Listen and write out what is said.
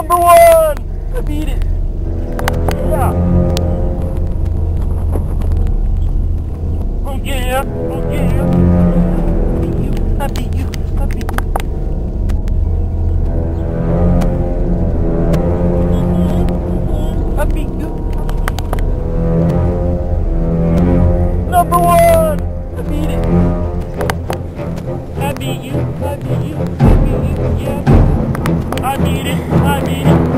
Number one! I beat it! Yeah! Oh yeah! Oh yeah! I beat you! I beat you! I beat you! Number one! I beat it! I beat you! I beat you! I beat you! Yeah! I beat it! I beat it!